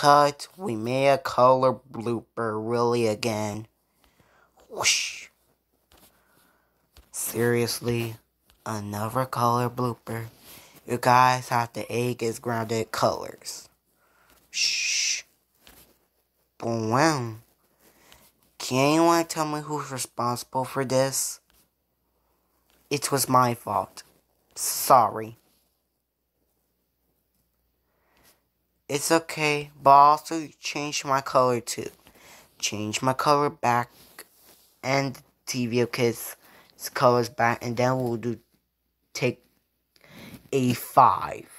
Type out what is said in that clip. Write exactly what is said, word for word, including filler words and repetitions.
Cut, we made a color blooper really again. Whoosh. Seriously, another color blooper. You guys have the egg is grounded colors. Shh. Wow. Can anyone tell me who's responsible for this? It was my fault. Sorry. It's okay, but I also change my color too. Change my color back and T V kids colors back, and then we'll do take a five.